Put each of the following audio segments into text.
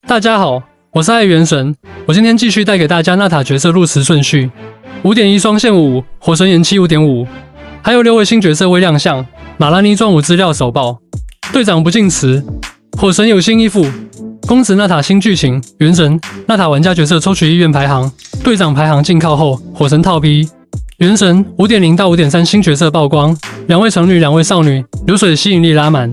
大家好，我是爱元神，我今天继续带给大家纳塔角色入池顺序5.1双线5，火神延期5.5，还有6位新角色未亮相，玛拉妮专武资料首爆，队长不进池，火神有新衣服，公子纳塔新剧情，元神纳塔玩家角色抽取意愿排行，队长排行竟靠后，火神top1，元神5.0到5.3新角色曝光，2位成女2位少女，流水吸引力拉满。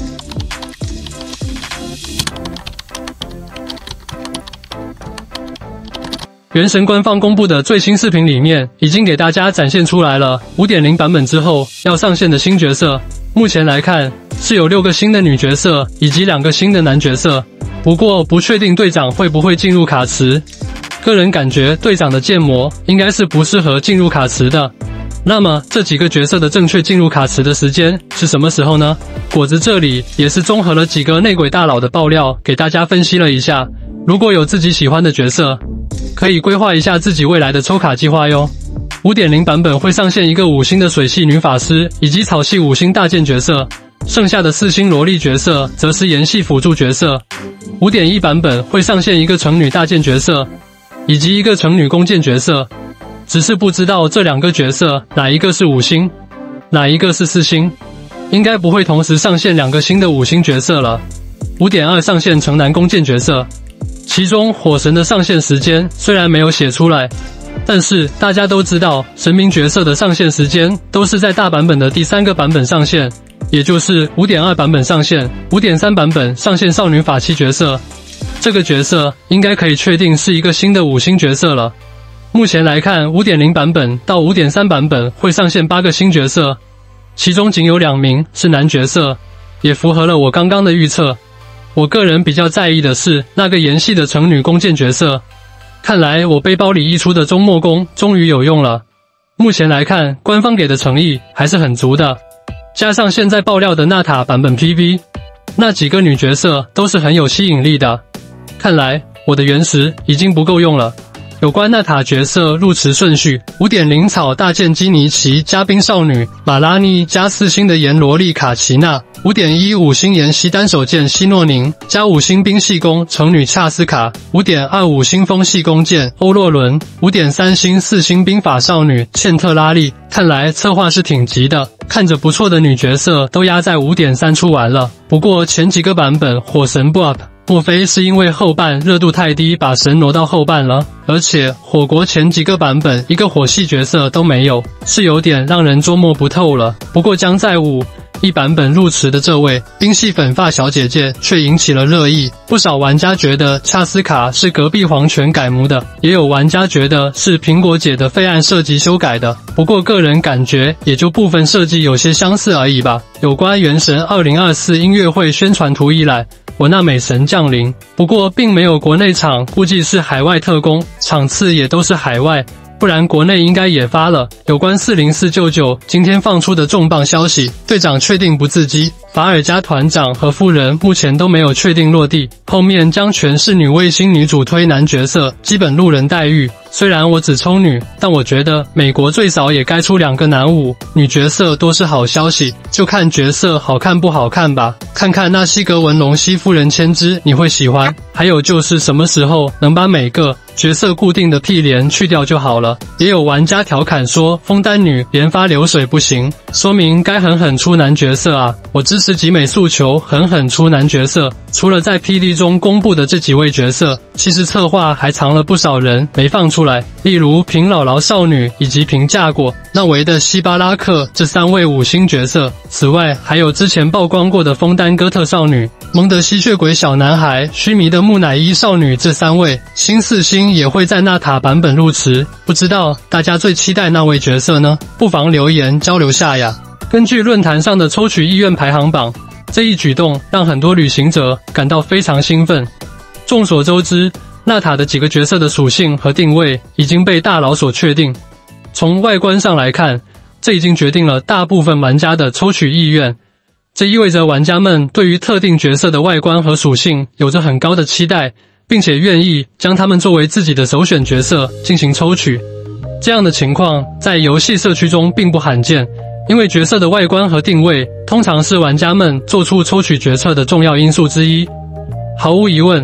原神官方公布的最新视频里面，已经给大家展现出来了 5.0 版本之后要上线的新角色。目前来看，是有6个新的女角色以及2个新的男角色，不过不确定队长会不会进入卡池。个人感觉队长的建模应该是不适合进入卡池的。那么这几个角色的正确进入卡池的时间是什么时候呢？果子这里也是综合了几个内鬼大佬的爆料，给大家分析了一下。如果有自己喜欢的角色，可以规划一下自己未来的抽卡计划哟。5.0 版本会上线一个5星的水系女法师以及草系5星大剑角色，剩下的4星萝莉角色则是炎系辅助角色。5.1 版本会上线一个成女大剑角色以及一个成女弓箭角色，只是不知道这2个角色哪一个是5星，哪一个是4星，应该不会同时上线2个新的5星角色了。5.2 上线成男弓箭角色。其中火神的上线时间虽然没有写出来，但是大家都知道神明角色的上线时间都是在大版本的第3个版本上线，也就是 5.2 版本上线， 5.3 版本上线少女法器角色。这个角色应该可以确定是一个新的5星角色了。目前来看 5.0 版本到 5.3 版本会上线8个新角色，其中仅有2名是男角色，也符合了我刚刚的预测。我个人比较在意的是那个炎系的成女弓箭角色，看来我背包里溢出的周末弓终于有用了。目前来看，官方给的诚意还是很足的，加上现在爆料的纳塔版本 PV， 那几个女角色都是很有吸引力的，看来我的原石已经不够用了。有关纳塔角色入池顺序 5.0 草大剑基尼奇加冰少女玛拉妮加4星的炎萝莉卡奇娜， 5.1 5星炎系单手剑希诺宁加5星冰系弓成女恰斯卡， 5.2 5星风系弓箭欧洛伦， 5.3 星4星冰法少女茜特拉利。看来策划是挺急的，看着不错的女角色都压在 5.3 出完了。不过前几个版本火神不 up，莫非是因为后半热度太低，把神挪到后半了？而且火国前几个版本一个火系角色都没有，是有点让人捉摸不透了。不过将在5.1版本入池的这位冰系粉发小姐姐却引起了热议，不少玩家觉得恰斯卡是隔壁皇权改模的，也有玩家觉得是苹果姐的废案设计修改的。不过个人感觉也就部分设计有些相似而已吧。有关原神2024音乐会宣传图一来，我那美神降临，不过并没有国内场，估计是海外特供，场次也都是海外，不然国内应该也发了。有关40499今天放出的重磅消息，队长确定不自击，法尔加团长和夫人目前都没有确定落地，后面将全是女卫星女主推男角色，基本路人待遇。虽然我只抽女，但我觉得美国最少也该出2个男5女角色都是好消息，就看角色好看不好看吧。看看那西格文龙西夫人千枝你会喜欢，还有就是什么时候能把每个角色固定的屁帘去掉就好了。也有玩家调侃说枫丹女连发流水不行，说明该狠狠出男角色啊。我支持集美诉求狠狠出男角色。除了在 PD 中公布的这几位角色，其实策划还藏了不少人没放出来，例如平姥姥少女以及平嫁过那维的西巴拉克这3位5星角色。此外还有之前曝光过的枫丹哥特少女、蒙德吸血鬼小男孩、须弥的木乃伊少女这3位新4星也会在纳塔版本入池。不知道大家最期待那位角色呢？不妨留言交流下呀。根据论坛上的抽取意愿排行榜，这一举动让很多旅行者感到非常兴奋。众所周知，纳塔的几个角色的属性和定位已经被大佬所确定。从外观上来看，这已经决定了大部分玩家的抽取意愿。这意味着玩家们对于特定角色的外观和属性有着很高的期待，并且愿意将他们作为自己的首选角色进行抽取。这样的情况在游戏社区中并不罕见，因为角色的外观和定位通常是玩家们做出抽取决策的重要因素之一。毫无疑问，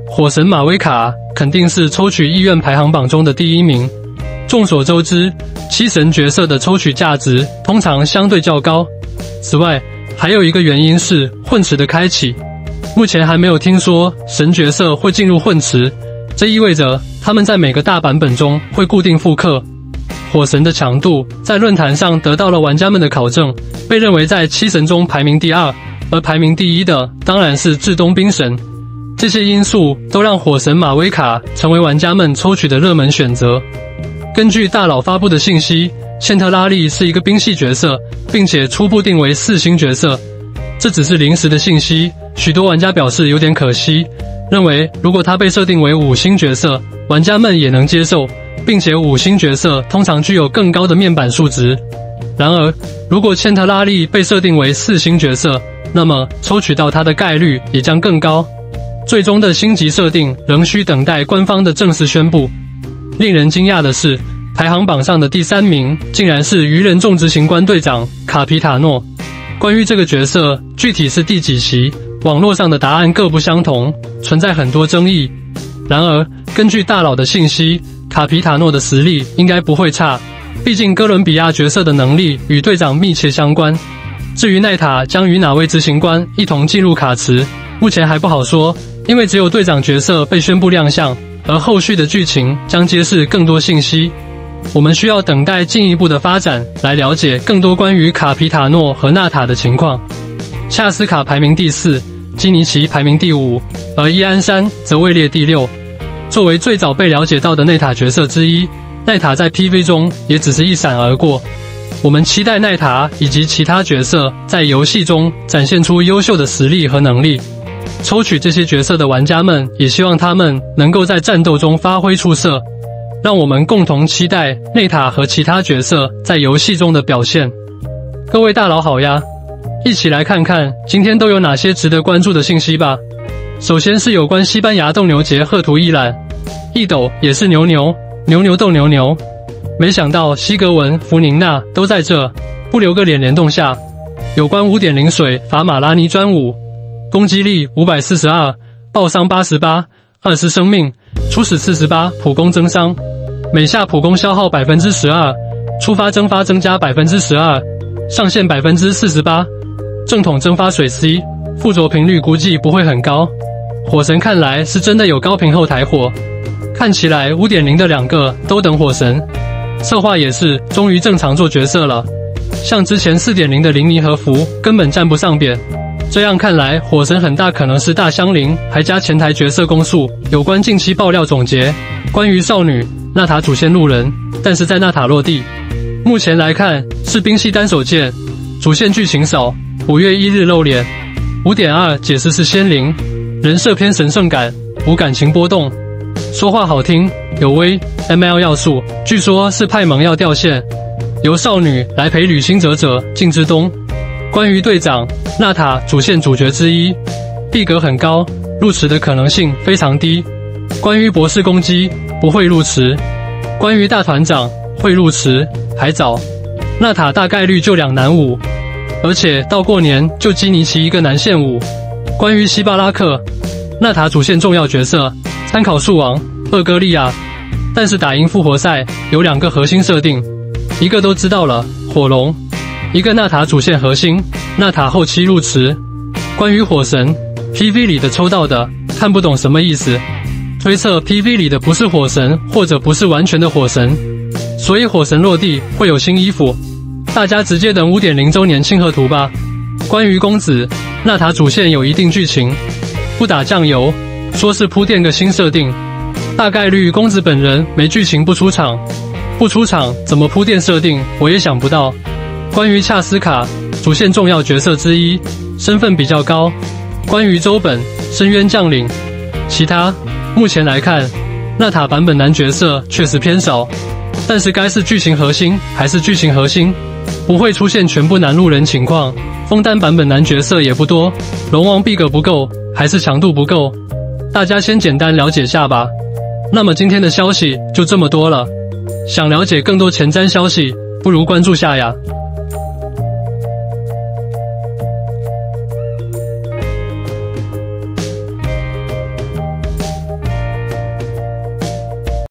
火神玛薇卡肯定是抽取意愿排行榜中的第一名。众所周知，七神角色的抽取价值通常相对较高。此外，还有一个原因是混池的开启。目前还没有听说神角色会进入混池，这意味着他们在每个大版本中会固定复刻。火神的强度在论坛上得到了玩家们的考证，被认为在七神中排名第2，而排名第1的当然是至东冰神。这些因素都让火神玛薇卡成为玩家们抽取的热门选择。根据大佬发布的信息，茜特拉利是一个冰系角色，并且初步定为4星角色。这只是临时的信息，许多玩家表示有点可惜，认为如果他被设定为5星角色，玩家们也能接受，并且5星角色通常具有更高的面板数值。然而，如果茜特拉利被设定为4星角色，那么抽取到他的概率也将更高。最终的星级设定仍需等待官方的正式宣布。令人惊讶的是，排行榜上的第3名竟然是愚人众执行官队长卡皮塔诺。关于这个角色具体是第几期，网络上的答案各不相同，存在很多争议。然而，根据大佬的信息，卡皮塔诺的实力应该不会差，毕竟哥伦比亚角色的能力与队长密切相关。至于奈塔将与哪位执行官一同进入卡池，目前还不好说，因为只有队长角色被宣布亮相，而后续的剧情将揭示更多信息。我们需要等待进一步的发展来了解更多关于卡皮塔诺和纳塔的情况。恰斯卡排名第4，基尼奇排名第5，而伊安山则位列第6。作为最早被了解到的内塔角色之一，奈塔在 PV 中也只是一闪而过。我们期待奈塔以及其他角色在游戏中展现出优秀的实力和能力。抽取这些角色的玩家们也希望他们能够在战斗中发挥出色。让我们共同期待内塔和其他角色在游戏中的表现。各位大佬好呀，一起来看看今天都有哪些值得关注的信息吧。首先是有关西班牙斗牛节贺图一览，一斗也是牛牛，牛牛斗牛牛。没想到西格文、弗宁娜都在这，不留个脸联动下。有关 5.0 水法玛拉妮专武，攻击力542，爆伤88， 20生命，初始48，普攻增伤，每下普攻消耗 12%， 触发蒸发增加 12%， 上限 48%， 正统蒸发水 C， 附着频率估计不会很高。火神看来是真的有高频后台火，看起来 5.0 的2个都等火神。策划也是终于正常做角色了，像之前 4.0 的林尼和福根本站不上边。这样看来，火神很大可能是大香菱，还加前台角色攻速。有关近期爆料总结，关于少女纳塔主线路人，但是在纳塔落地。目前来看是冰系单手剑，主线剧情少，5月1日露脸。5.2 解释是仙灵，人设偏神圣感，无感情波动，说话好听，有微 ML 要素，据说是派蒙要掉线，由少女来陪旅行者镜之东。关于队长纳塔主线主角之一，逼格很高，入池的可能性非常低。关于博士攻击不会入池，关于大团长会入池还早。纳塔大概率就2男5，而且到过年就基尼奇一个男线5。关于希巴拉克，纳塔主线重要角色，参考树王、厄戈利亚，但是打赢复活赛有2个核心设定，一个都知道了，火龙。一个纳塔主线核心，纳塔后期入池。关于火神 PV 里的抽到的看不懂什么意思，推测 PV 里的不是火神，或者不是完全的火神，所以火神落地会有新衣服。大家直接等 5.0 周年庆贺图吧。关于公子纳塔主线有一定剧情，不打酱油，说是铺垫个新设定，大概率公子本人没剧情不出场，不出场怎么铺垫设定我也想不到。关于恰斯卡，主线重要角色之一，身份比较高。关于周本，深渊将领。其他，目前来看，纳塔版本男角色确实偏少，但是该是剧情核心还是剧情核心，不会出现全部男路人情况。枫丹版本男角色也不多，龙王逼格不够，还是强度不够，大家先简单了解下吧。那么今天的消息就这么多了，想了解更多前瞻消息，不如关注下呀。